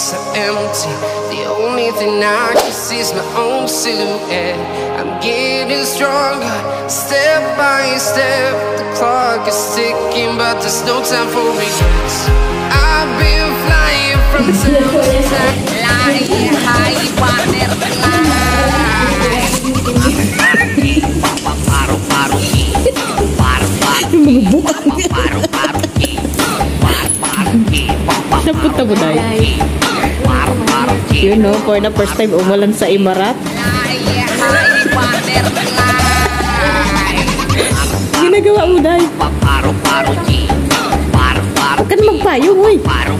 so empty. The only thing I can see is my own silhouette. I'm getting stronger, step by step. The clock is ticking, but there's no time for regrets. I've been flying from town to town, flying high, partner, Napunta mo na yun, no? For the first time, umulan sa Imarat. Ginagawa mo, Day. Huwag ka na magpayong, uy.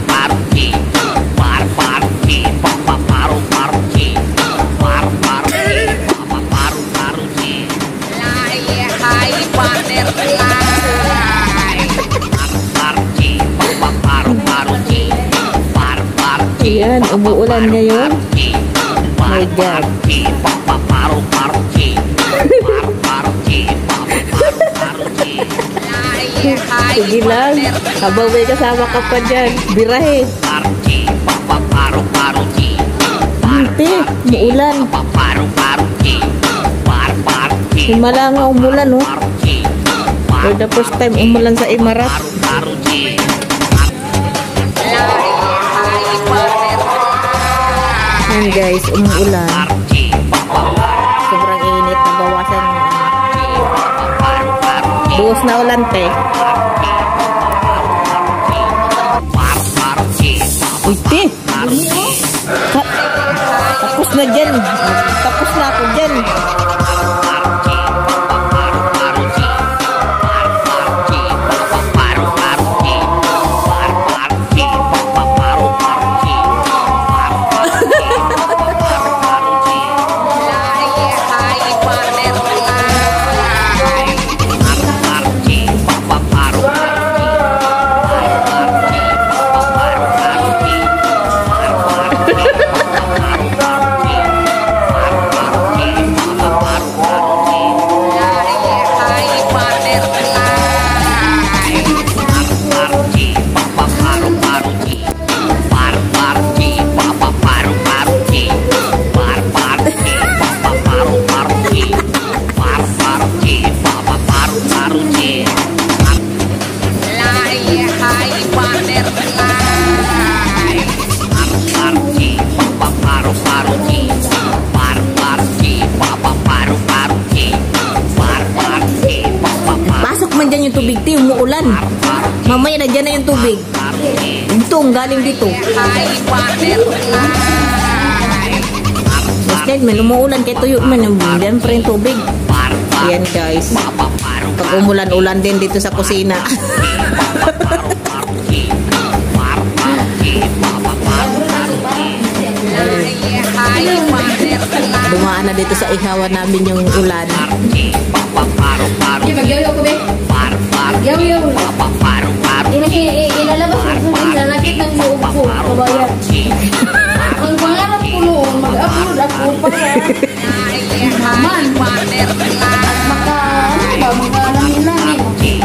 Ayan, umuulan ngayon. My God. Sige lang. Habang may kasama ka pa dyan, birahe. Hindi, umuulan. Himala nga umulan, no? For the first time, umulan sa Imarat. Ayan guys, umuulan. Sobrang init, nabawasan mo. Buhos na ulan, te. Uy, te. Tapos na dyan. Tapos na ako dyan. Yung tubig, ti, umuulan. Mamaya na dyan na yung tubig. Ito, galing dito. Basta man, umuulan kaya tuyo man. Yan pa rin tubig. Yan guys. Pag umulan-ulan din dito sa kusina. Dumaan na dito sa ihawan namin yung ulan. Yaw-yaw. Ilalabas mo sa lakit ng loob ko, kabayan. Ang pangarap ko noon, mag-upload ako para naman. At maka-langin-langin.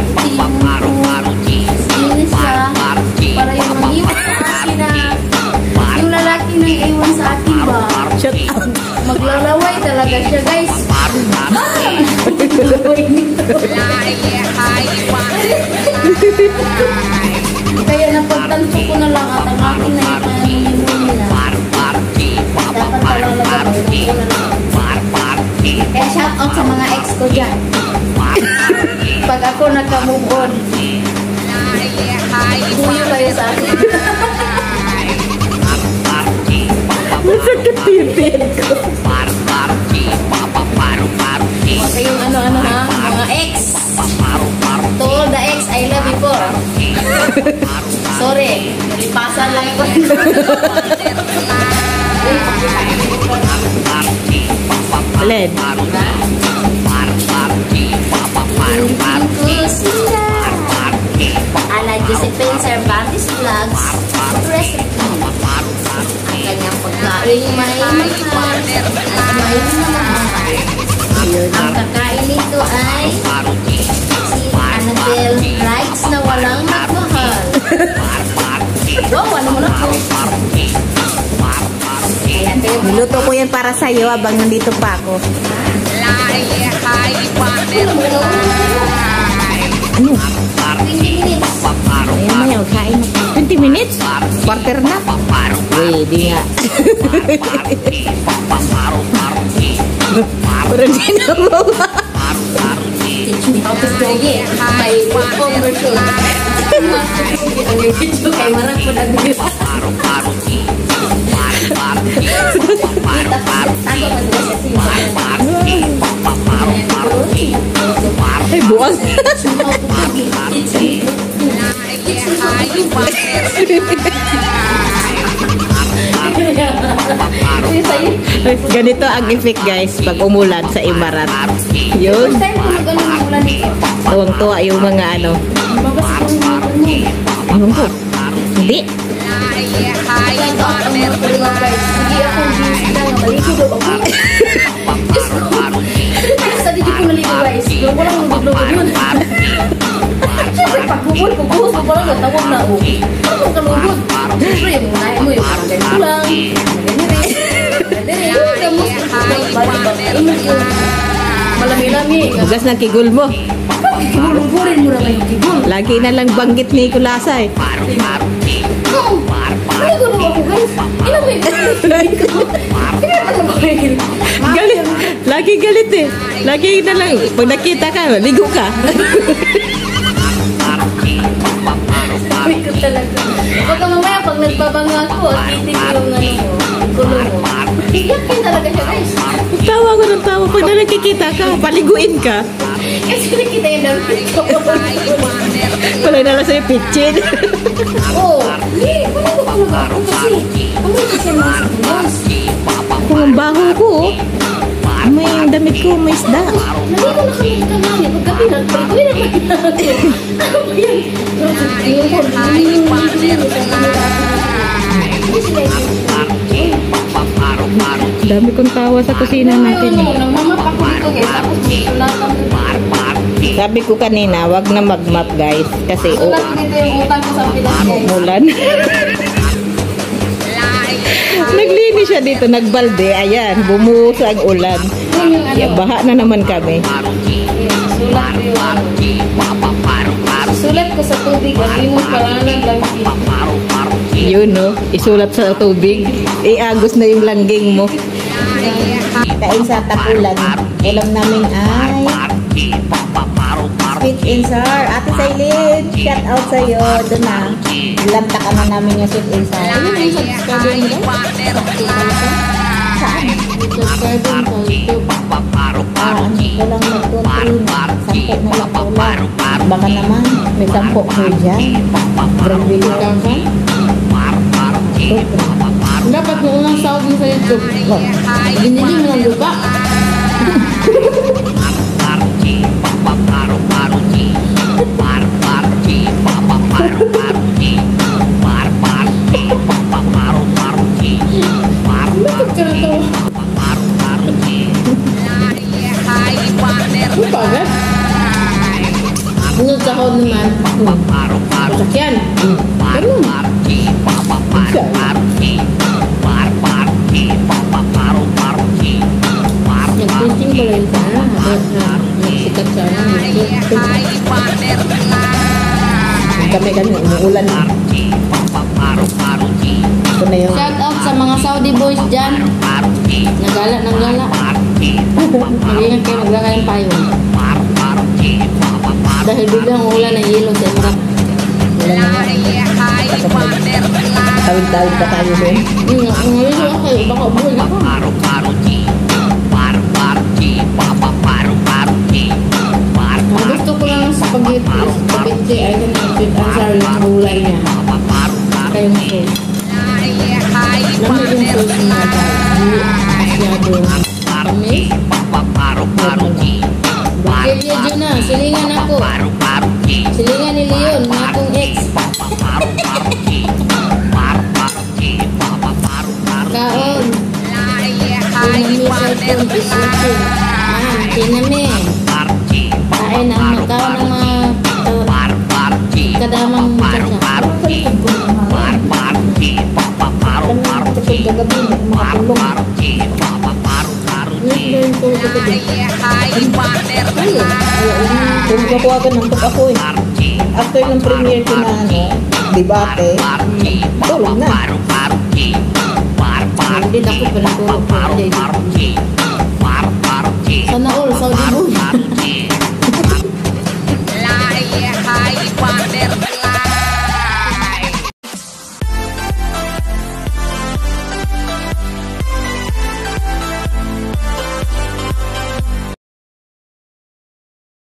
Inis siya para yung mag-iwan na yung lalaki nang iwan sa akin ba? Maglalaway talaga siya, guys. Kaya napagtanto ko na lang at ang akin na yung nila. Dapat talaga ko na lang. Kaya shout out sa mga ex ko dyan. Pag ako nagka-move on, buyo kayo sa akin. Masakit titin ko. Okay, yung ano-ano ha, mga ex. To all the ex, I love you po. Sorry, lipasan lang ito. Alin? Ala Josephine Cervantes Vlogs. Ang kanyang pagkain may mahal. Ang kakain nito ay si Annabelle Rights na walang magmahal. Wow, ano mo na po? Niluto ko yan para sa'yo habang nandito pa ako. Ano? 20 minutes. Ayan na yun, kain na. 20 minutes? Quarter na? Pwede nga. Pero di na mo ba? Teach me how to joget. May conversion. Ang video kay Marang po na dito. Ay, buwag. Ganito ang effect guys pag umulan sa Imarat. Yun. First time ko mag-ano ng ulan dito. Tuwang-tuwa yung mga ano. Magas ko yung mga ano. Ewan ko. Hindi. Shout out ang mga kulilang guys. Sige ako juice na nga. Maligo daw ako. Diyos ko. Sa di ko naligo guys. Yung walang lugod-lugod yun. Siyempre pag bubol ko, buhos ko parang natawag na ako. Parang kong kalugod. Siyempre yung unahin mo yung parang ganito lang. Ganito yung gamos. Malami-lami. Bugas ng kigul mo. Lumburin mo na kayo kigul. Lagi na lang banggit ni Kulasa eh. Oo. Maligo daw ako guys. Ilang may galit ko. Pinatan mo ko yun. Galit. Lagi galit eh. Lagi na lang. Pag nakita ka, ligo ka. Uy ko talaga. Baka mamaya pag nagbabanga ako, titig yung ano mo, gulo mo. Iyakin talaga siya guys. Tawa ko ng tawa. Pag na nakikita ka, paliguin ka. Kasi nakita yung damit ko. Wala na lang sa'yo pitchin. Oo. Hindi, maligo talaga ako kasi. Amoy kasi mga sabinas. Kung ang baho ko, oh. May damit ko, may isda. Naligo na kami ka namin. Paggabi na, paliguin na makita ko. Ano ba yan? Tingin ko, Dami kong tawa sa kusina natin. nagmamap ako dito guys. Tapos sulatan ko. Sabi ko kanina, wag na mag-map guys. Kasi Sulat ko dito yung utang ko sa Pinas guys. umulan. Naglinis siya dito, nagbalde. Ayan, bumuhos ang ulan. Yun yung ano. Baha na naman kami. Sulat ko yung ano. Sulat ko sa tubig. Ang mo parang langki. Yun no, isulat sa tubig. Iagos na yung langging mo. Kain sa tapulan. Ulam namin ay sweet and sour. Ate Sailin, shout out sa'yo. Doon na. Lanta ka na namin yung sweet and sour. Ayun yung subscriber nila. Saan? Subscribe ko YouTube. Ko lang mag-control. Sampo na lang ulam. Baka naman, may sampo ko dyan. Grabe ka ka. Dapat mo unang sahod mo sa YouTube. Binili mo ng lupa. Bakit ka na to? Ano ba agad? Ano sahod naman? Masakyan. Ganun. Nag-teaching ko rin sana. Nagsikat sana. Kami umuulan. Ito na yung Shout out sa mga Saudi boys dyan. Nagala ng gala. Mag-ingat kayo maglaka ng payong. Dahil biglang ulan ng yelo sa Iraq. tawid-tawid pa tayo doon. Ang nalito ako kayo, baka buhay ako. Ang gusto ko lang sa spaghetti ay sweet and sour yung gulay niya. Kayong sauce. Lamig yung sauce niya guys. Masyado tamis. Bakit niya dyan na? Silingan ako. Silingan ni Leon na akong ex. Kaon. Kung cellphone is okay. Kinami. Kain ang mataw ng mga kadamang muchacha. gabi, hindi ako makatulog. Ngayon yung tulog ako din. Tulog ako agad, nantok ako eh. After ng premiere ko na debate, tulog na. Hindi na ako pinatulog ko. Sana all, Saudi boy.